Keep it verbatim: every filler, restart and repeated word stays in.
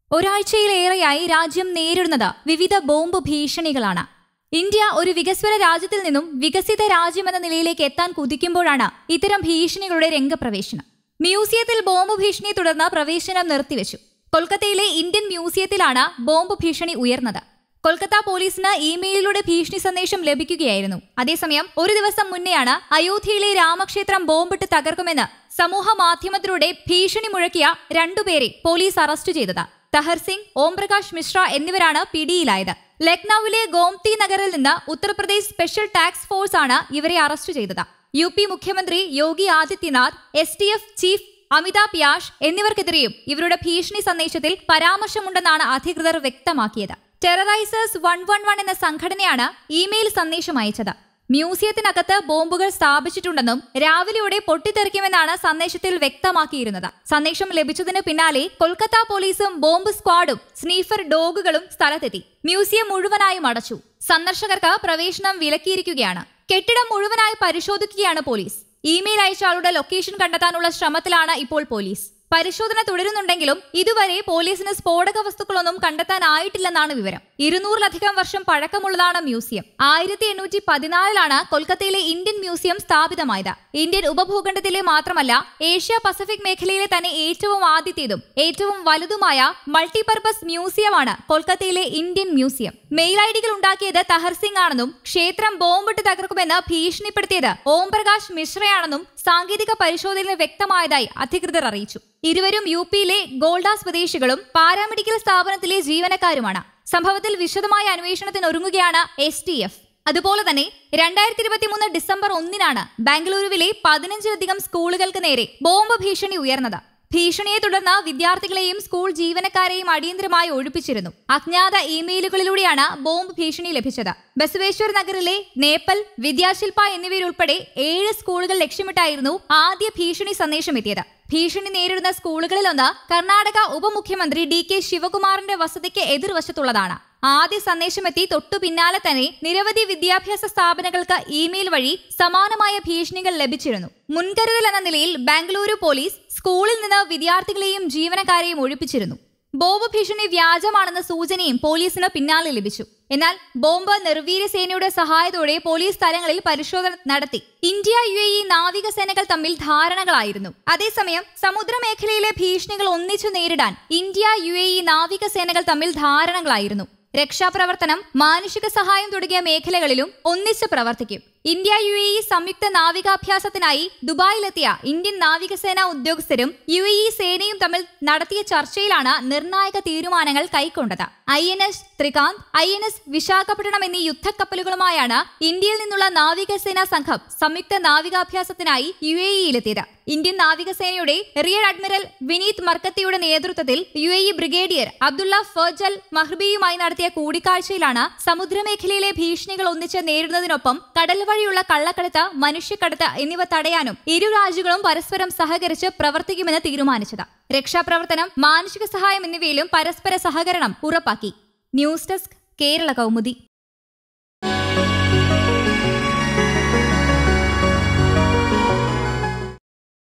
ഒരാഴ്ചയിലേറെയായി രാജ്യം നേരിടുന്നത് വിവിധ ബോംബ് ഭീഷണികളാണ്. ഇന്ത്യ ഒരു വികസ്വര രാജ്യത്തിൽ നിന്നും വികസിത രാജ്യമെന്ന നിലയിലേക്ക് എത്താൻ കുതിക്കുമ്പോഴാണ് ഇത്തരം ഭീഷണികളുടെ രംഗപ്രവേശനം. മ്യൂസിയത്തിൽ ബോംബ് ഭീഷണിയെ തുടർന്ന് പ്രവേശനം നിർത്തിവെച്ചു. കൊൽക്കത്തയിലെ ഇന്ത്യൻ മ്യൂസിയത്തിലാണ് ബോംബ് ഭീഷണി ഉയർന്നത്. കൊൽക്കത്ത പോലീസിന് ഇമെയിലിലൂടെ ഭീഷണി സന്ദേശം ലഭിക്കുകയായിരുന്നു. അതേസമയം ഒരു ദിവസം മുന്നെയാണ് അയോധ്യയിലെ രാമക്ഷേത്രം ബോംബിട്ട് തകർക്കുമെന്ന് സമൂഹ മാധ്യമത്തിലൂടെ ഭീഷണി മുഴക്കിയ രണ്ടുപേരെ പോലീസ് അറസ്റ്റ് ചെയ്തത്. തഹർ സിംഗ്, ഓംപ്രകാശ് മിശ്ര എന്നിവരാണ് പിടിയിലായത്. ലക്നൌവിലെ ഗോംതി നഗറിൽ നിന്ന് ഉത്തർപ്രദേശ് സ്പെഷ്യൽ ടാസ്ക് ഫോഴ്സ് ആണ് ഇവരെ അറസ്റ്റ് ചെയ്തത്. യു പി മുഖ്യമന്ത്രി Yogi Adityanath, S T F chief Amitabh Yash എന്നിവർക്കെതിരെയും ഇവരുടെ ഭീഷണി സന്ദേശത്തിൽ പരാമർശമുണ്ടെന്നാണ് അധികൃതർ വ്യക്തമാക്കിയത്. ടെററൈസേഴ്സ് വൺ വൺ വൺ എന്ന സംഘടനയാണ് ഇമെയിൽ സന്ദേശം അയച്ചത്. മ്യൂസിയത്തിനകത്ത് ബോംബുകൾ സ്ഥാപിച്ചിട്ടുണ്ടെന്നും രാവിലെയോടെ പൊട്ടിത്തെറിക്കുമെന്നാണ് സന്ദേശത്തിൽ വ്യക്തമാക്കിയിരുന്നത്. സന്ദേശം ലഭിച്ചതിന് പിന്നാലെ കൊൽക്കത്ത പോലീസും ബോംബ് സ്ക്വാഡും സ്നീഫർ ഡോഗുകളും സ്ഥലത്തെത്തി. മ്യൂസിയം മുഴുവനായും അടച്ചു. സന്ദർശകർക്ക് പ്രവേശനം വിലക്കിയിരിക്കുകയാണ്. കെട്ടിടം മുഴുവനായി പരിശോധിക്കുകയാണ് പോലീസ്. ഇമെയിൽ അയച്ച ആളുടെ ലൊക്കേഷൻ കണ്ടെത്താനുള്ള ശ്രമത്തിലാണ് ഇപ്പോൾ പോലീസ്. പരിശോധന തുടരുന്നുണ്ടെങ്കിലും ഇതുവരെ പോലീസിന് സ്ഫോടക വസ്തുക്കളൊന്നും കണ്ടെത്താനായിട്ടില്ലെന്നാണ് വിവരം. ഇരുന്നൂറിലധികം വർഷം പഴക്കമുള്ളതാണ് മ്യൂസിയം. ആയിരത്തി എണ്ണൂറ്റി പതിനാലിലാണ് കൊൽക്കത്തയിലെ ഇന്ത്യൻ മ്യൂസിയം സ്ഥാപിതമായത്. ഇന്ത്യൻ ഉപഭൂഖണ്ഡത്തിലെ മാത്രമല്ല ഏഷ്യ പസഫിക് മേഖലയിലെ തന്നെ ഏറ്റവും ആദ്യത്തേതും ഏറ്റവും വലുതുമായ മൾട്ടിപർപ്പസ് മ്യൂസിയമാണ് കൊൽക്കത്തയിലെ ഇന്ത്യൻ മ്യൂസിയം. മെയിൽ ഐഡികൾ ഉണ്ടാക്കിയത് തഹർ സിംഗ് ആണെന്നും ക്ഷേത്രം ബോംബിട്ട് തകർക്കുമെന്ന് ഭീഷണിപ്പെടുത്തിയത് ഓംപ്രകാശ് മിശ്രയാണെന്നും സാങ്കേതിക പരിശോധനയിൽ വ്യക്തമായതായി അധികൃതർ അറിയിച്ചു. ഇരുവരും യു പിയിലെ ഗോൾഡ സ്വദേശികളും പാരാമെഡിക്കൽ സ്ഥാപനത്തിലെ ജീവനക്കാരുമാണ്. സംഭവത്തിൽ വിശദമായ അന്വേഷണത്തിനൊരുങ്ങുകയാണ് എസ് ടി എഫ്. അതുപോലെ തന്നെ രണ്ടായിരത്തി ഇരുപത്തിമൂന്ന് ഡിസംബർ ഒന്നിനാണ് ബാംഗ്ലൂരുവിലെ പതിനഞ്ചിലധികം സ്കൂളുകൾക്ക് നേരെ ബോംബ് ഭീഷണി ഉയർന്നത്. ഭീഷണിയെ തുടർന്ന് വിദ്യാർത്ഥികളെയും സ്കൂൾ ജീവനക്കാരെയും അടിയന്തരമായി ഒഴിപ്പിച്ചിരുന്നു. അജ്ഞാത ഇമെയിലുകളിലൂടെയാണ് ബോംബ് ഭീഷണി ലഭിച്ചത്. ബസവേശ്വർ നഗറിലെ നേപ്പൽ, വിദ്യാശില്പ എന്നിവയുൾപ്പെടെ ഏഴ് സ്കൂളുകൾ ലക്ഷ്യമിട്ടായിരുന്നു ആദ്യ ഭീഷണി സന്ദേശം എത്തിയത്. ഭീഷണി നേരിടുന്ന സ്കൂളുകളിലൊന്ന് കർണാടക ഉപമുഖ്യമന്ത്രി ഡി കെ ശിവകുമാറിന്റെ വസതിക്ക് എതിർവശത്തുള്ളതാണ്. ആദ്യ സന്ദേശമെത്തി തൊട്ടു പിന്നാലെ തന്നെ നിരവധി വിദ്യാഭ്യാസ സ്ഥാപനങ്ങൾക്ക് ഇമെയിൽ വഴി സമാനമായ ഭീഷണികൾ ലഭിച്ചിരുന്നു. മുൻകരുതൽ എന്ന നിലയിൽ ബാംഗ്ലൂരു പോലീസ് സ്കൂളിൽ നിന്ന് വിദ്യാർത്ഥികളെയും ജീവനക്കാരെയും ഒഴിപ്പിച്ചിരുന്നു. ബോംബ് ഭീഷണി വ്യാജമാണെന്ന സൂചനയും പോലീസിന് പിന്നാലെ ലഭിച്ചു. എന്നാൽ ബോംബ് നിർവീര്യ സേനയുടെ സഹായത്തോടെ പോലീസ് സ്ഥലങ്ങളിൽ പരിശോധന നടത്തി. ഇന്ത്യ യു എ ഇ നാവികസേനകൾ തമ്മിൽ ധാരണകളായിരുന്നു. അതേസമയം സമുദ്രമേഖലയിലെ ഭീഷണികൾ ഒന്നിച്ചു നേരിടാൻ ഇന്ത്യ യു എ ഇ നാവികസേനകൾ തമ്മിൽ ധാരണകളായിരുന്നു. രക്ഷാപ്രവർത്തനം, മാനുഷിക സഹായം തുടങ്ങിയ മേഖലകളിലും ഒന്നിച്ച് പ്രവർത്തിക്കും. ഇന്ത്യ യു എ ഇ സംയുക്ത നാവികാഭ്യാസത്തിനായി ദുബായിലെത്തിയ ഇന്ത്യൻ നാവികസേനാ ഉദ്യോഗസ്ഥരും യു എ ഇ സേനയും തമ്മിൽ നടത്തിയ ചർച്ചയിലാണ് നിർണായക തീരുമാനങ്ങൾ കൈക്കൊണ്ടത്. I N S Trikand, I N S Visakhapatnam എന്നീ യുദ്ധക്കപ്പലുകളുമായാണ് ഇന്ത്യയിൽ നിന്നുള്ള നാവികസേനാ സംഘം സംയുക്ത നാവികാഭ്യാസത്തിനായി യു എ ഇയിലെത്തിയത്. ഇന്ത്യൻ നാവികസേനയുടെ റിയർ അഡ്മിറൽ വിനീത് മർക്കത്തിയുടെ നേതൃത്വത്തിൽ U A E brigadier Abdullah Farjal മഹ്ബിയുമായി നടത്തിയ കൂടിക്കാഴ്ചയിലാണ് സമുദ്രമേഖലയിലെ ഭീഷണികൾ ഒന്നിച്ച് നേരിടുന്നതിനൊപ്പം കടൽ വഴിയുള്ള കള്ളക്കടത്ത്, മനുഷ്യക്കടത്ത് എന്നിവ തടയാനും ഇരു രാജ്യങ്ങളും പരസ്പരം സഹകരിച്ച് പ്രവർത്തിക്കുമെന്ന് തീരുമാനിച്ചത്. രക്ഷാപ്രവർത്തനം, മാനുഷിക സഹായം എന്നിവയിലും പരസ്പര സഹകരണം ഉറപ്പാക്കി. News desk, Kerala Kaumudi.